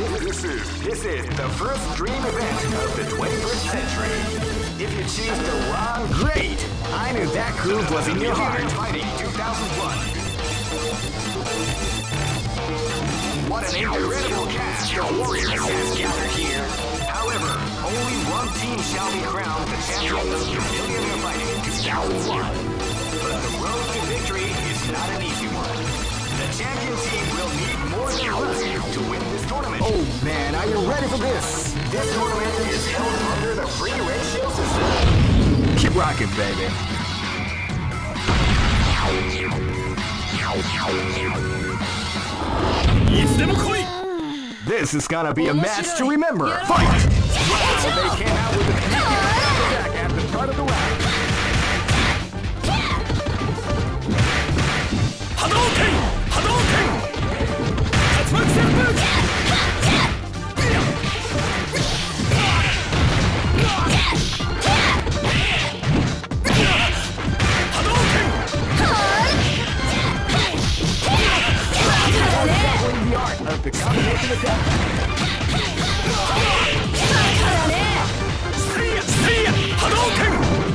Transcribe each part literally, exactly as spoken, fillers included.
This is this is the first dream event of the twenty-first century. If you choose the wrong, great. I knew that groove was in your heart. Fighting two thousand one. What an incredible cast of warriors has gathered here. However, only one team shall be crowned the champion of the Millionaire Fighting two thousand one. But the road to victory is not an easy one. The champion team will need more than luck to win this tournament. Oh man, are you ready for this? This tournament is held under the free ratio system. Keep rocking, baby. This is gonna be a match to remember. Fight! Wow, they came out with a sneaky attack at the start of the round. Hadouken! Hadouken! Tatsumaki Senpu! The art of the combination attack. See ya! See ya! Hadouken!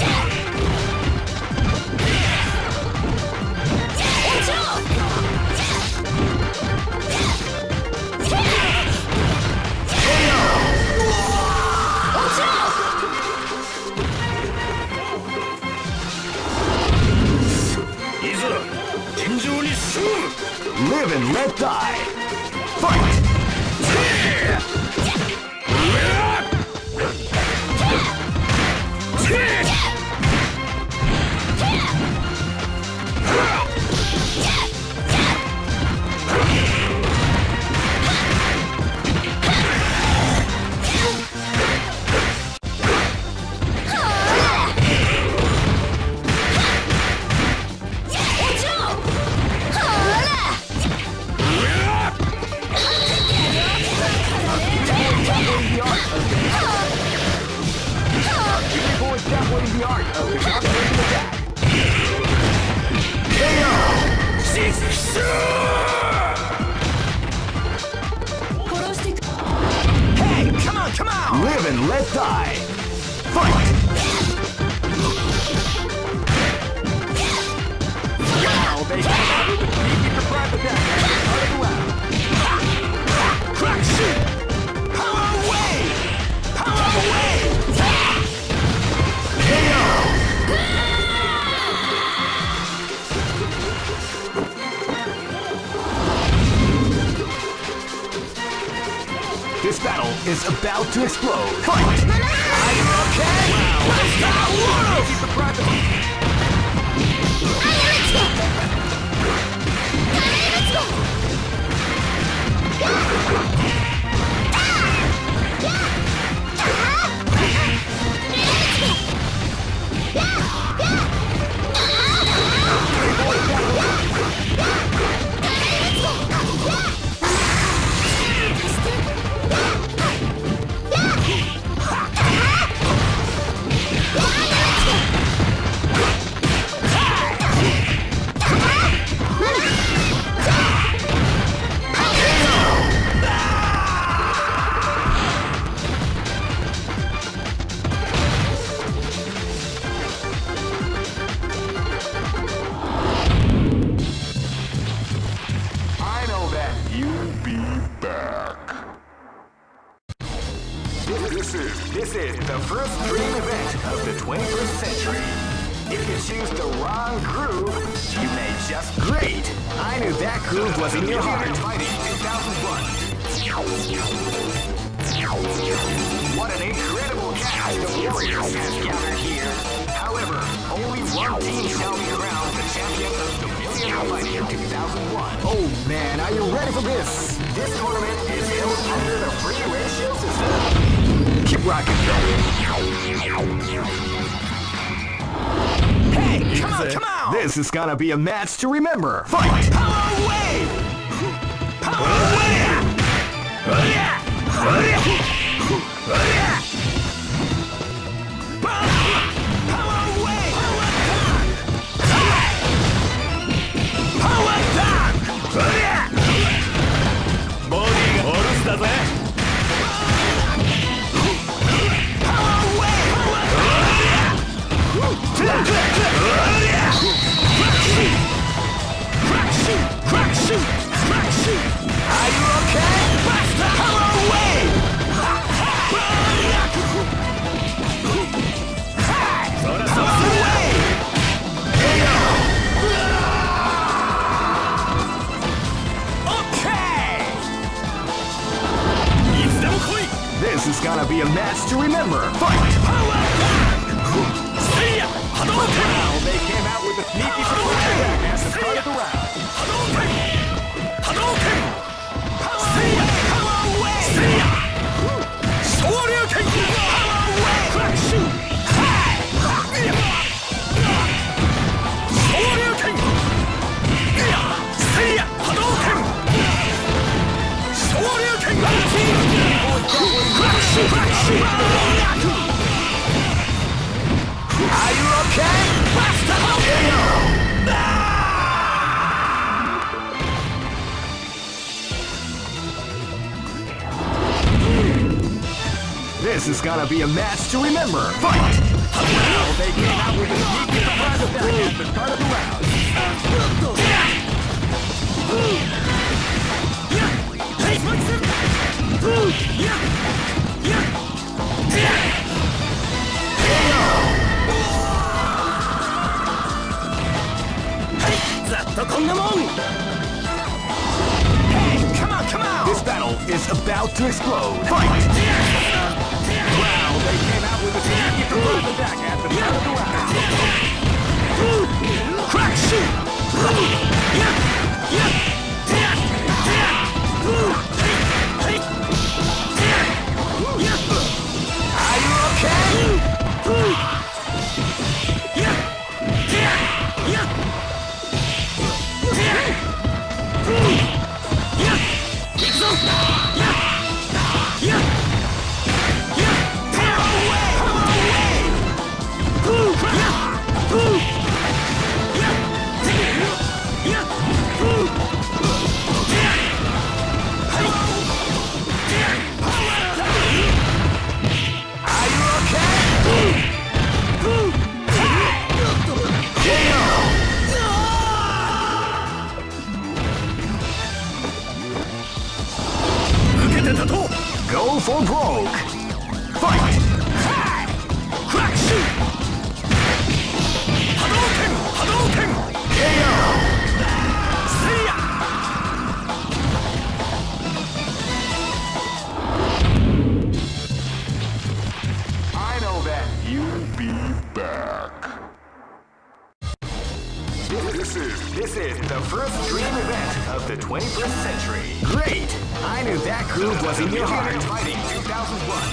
Live and let die. Fight! The art of the combination attack. Hey, come on, come on! Live and let die. Fight! Wow, they came out with a sneaky surprise attack at the start of the round. Crack shoot! Power away! Power away! This battle is about to explode. Fight! Are you okay? Wow, let's go! Keep the private. This is the first dream event of the twenty-first century. If you choose the wrong groove, you may just great. I knew that groove was in your heart. Fighting two thousand one. What an incredible cast of warriors has gathered here. However, only one team shall be crowned the champion of the Millionaire Fighting two thousand one. Oh man, are you ready for this? This tournament is held under the free ratio system. Keep rocking, baby. Hey, come on, come on! This is gonna be a match to remember. Fight! Power away! Power away! Power away! Power attack! Power attack! Bodyが下ろすだぜ！ This is gonna be a match to remember. Fight! Wow, they came out with a sneaky surprise attack at the start of the round. Are you okay? This is gonna be a match to remember. Fight! Well, they came out with a sneaky surprise attack at the start of the round. Hey, come on, come on! This battle is about to explode. Fight! Wow, they came out with a sneaky surprise attack at the start of the round. Crack shoot! Are you okay? Go for broke! Fight! Crack shoot! Hadouken! Hadouken! K O! See ya! I know that you'll be back. This is, this is the first dream event of the twenty-first century. Great! I knew that groove was in your heart. Fighting two thousand one.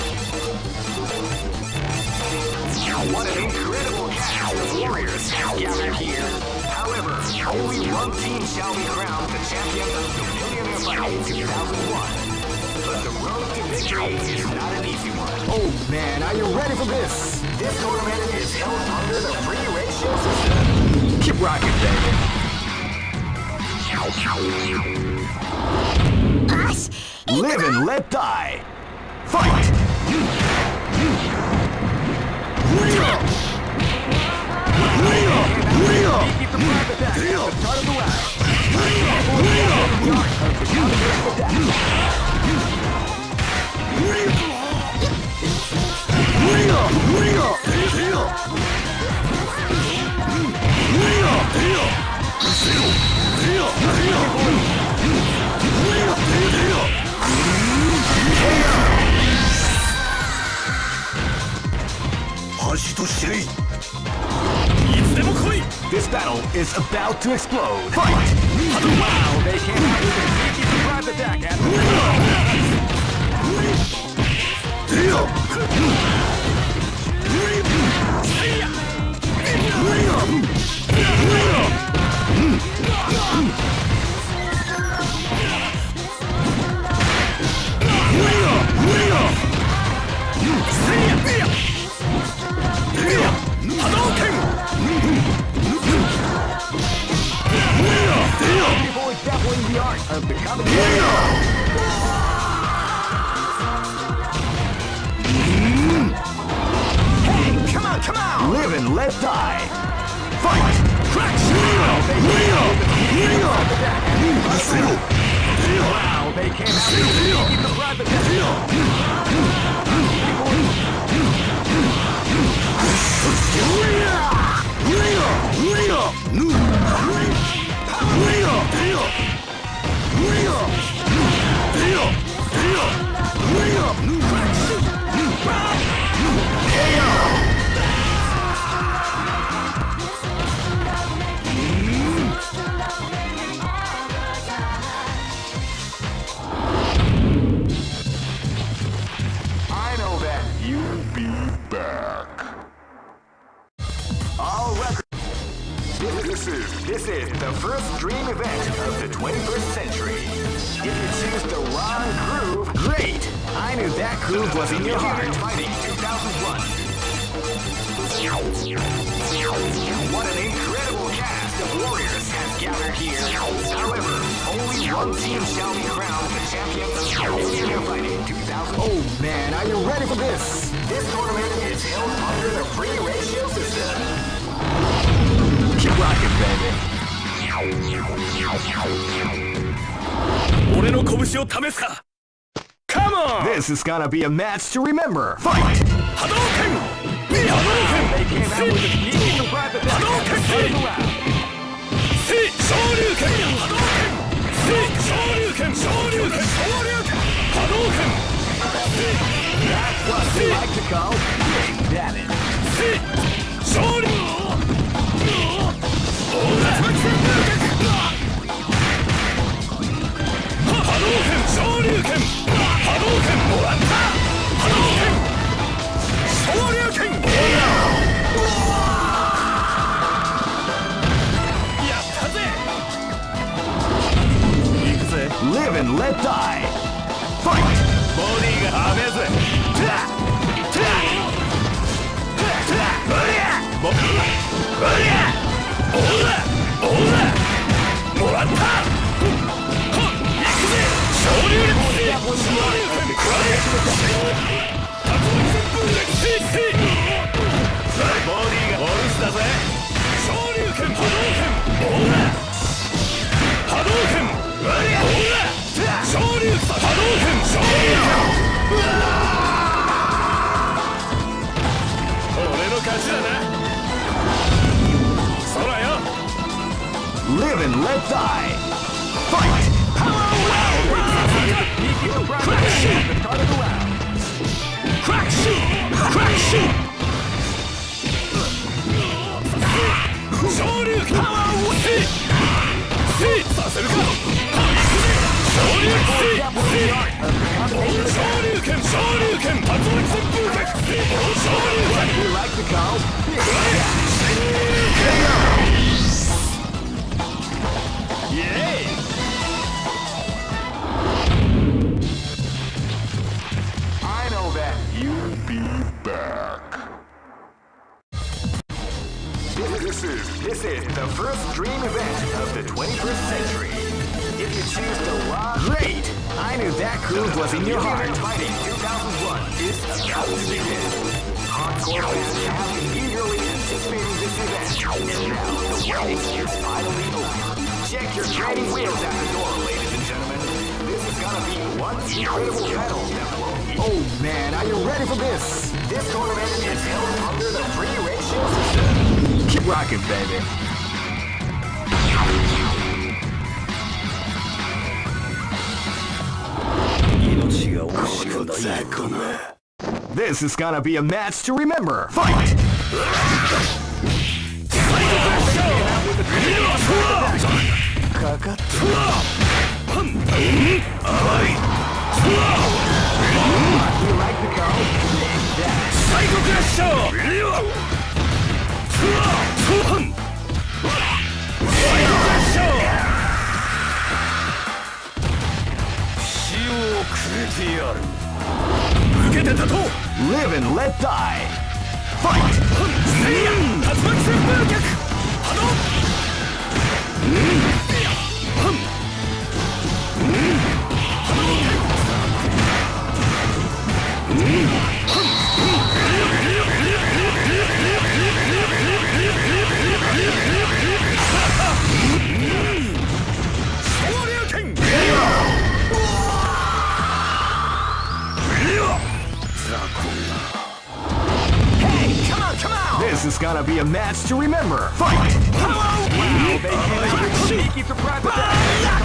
What an incredible cast of warriors has gathered here. However, only one team shall be crowned the champion of the Millionaire Fighting two thousand one. But the road to victory is not an easy one. Oh man, are you ready for this? This tournament is held under the free ratio system. Keep rocking, baby. Live and let die. Fight! This battle is about to explode. Fight! Wow, they came out with a sneaky surprise attack at the People is definitely the art of the combination. Hey, come on, come on! Live and let die. Fight! Crack! Wow, they came out to keep the pride the Crack! This is the first dream event of the twenty-first century. If you choose the wrong groove, great! I knew that groove was in your heart. Fighting two thousand one. What an incredible cast of warriors has gathered here. However, only one team shall be crowned the champion of Millionaire Fighting two thousand. Oh man, are you ready for this? This tournament is held under the free ratio system. Keep rocking, baby. 俺の拳を試すか Come on! This is gonna be a match to remember. Fight! Hadouken! They came out with a sneaky surprise attack at the start of the round. See! Shoryuken! Hadouken! See! Shoryuken! Shoryuken! Shoryuken! Hadouken! That's what we like to call Big Damage. See! Shoryuken! That's my trip! Hadouken! Shoryuken! Hadouken! Morata! Hadouken! Shoryuken! Yattaze! Ikuze! Live and let die! Fight! Body ga hamezu! Ta! Ta! Ta! Oria! Oria! Ola! Ola! Morata! Live and let die! Fight! Crack shoot! Crack shoot! Crack shoot! Shoryuken! See! See! Saseruka! Shoryuken! Shoryuken! Shoryuken! Atomic Senpuken! Shoryuken! We like to call Big Yay! You'll be back. This is this is the first dream event of the twenty-first century. If you choose the wrong, great! I knew that groove was in your heart. Fighting two thousand one is about to begin. Hardcore fans have been eagerly anticipating this event, and now the waiting is finally over. Check your training wheels at the door, ladies and gentlemen. This is gonna be one incredible battle that will. Oh man, are you ready for this? This tournament is held under the free ratio system. Keep rocking, baby. This is gonna be a match to remember. Fight! We like to call Big Damage. Psycho Crusher! Psycho Crusher! Live and let die! Fight! This is gonna be a match to remember. Fight! Hello! Wow, they came out with sneaky surprise attack.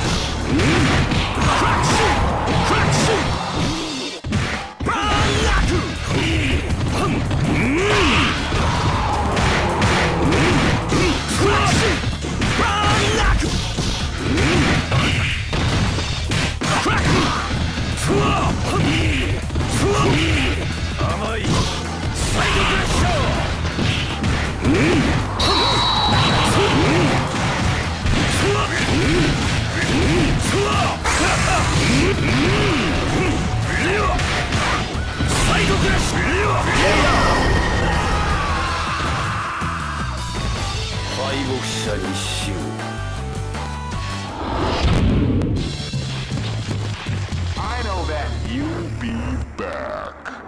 Crack shoot! Crack shoot! Baraku! Crack shoot! Baraku! Crack! Amai! Psycho Crusher! 者に死を。 I know that you'll be back.